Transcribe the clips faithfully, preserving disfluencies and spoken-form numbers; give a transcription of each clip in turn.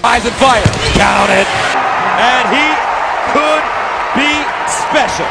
Eyes and fire. Count it. And he could be special.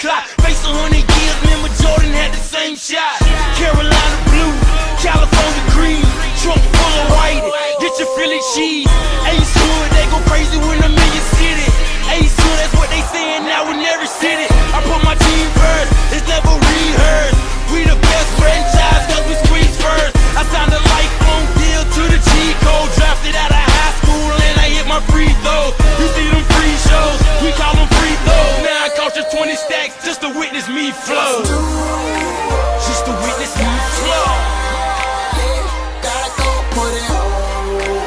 clock. Face a hundred years, remember Jordan had the same shot. Carolina blue, California green, trunk full of white. Get your Philly cheese. Ace Hood, they go crazy when I'm in your city. Ace Hood, that's what they saying now in every city. I put my team first, it's never rehearsed. We the best franchise cause we squeeze first. I signed a lifelong deal to the G code. Drafted out of high school and I hit my free throws. You see them free shows, we call them free throws. Now I cost you twenty stacks just to witness me flow. Just to witness me flow. Gotta go put it over.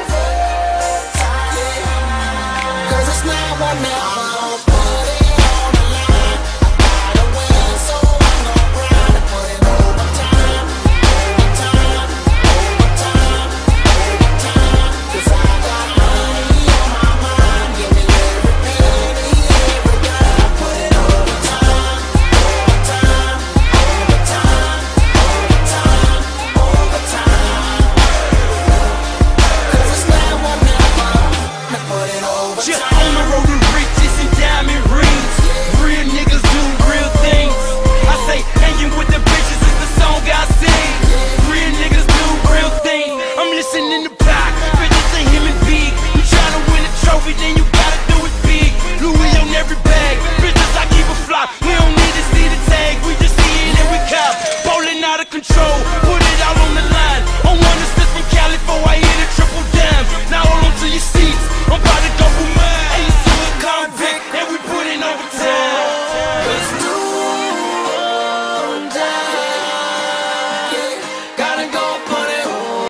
Cause it's now or never. Put it on the line. I gotta win, so I'm gonna grind and put it over time. Over time, over time, over time. Cause I got money on my mind. Give me every penny, every dime. Put it over time, over time, over time, over time, over time. Cause it's now or never. Put it over Just time. on the road to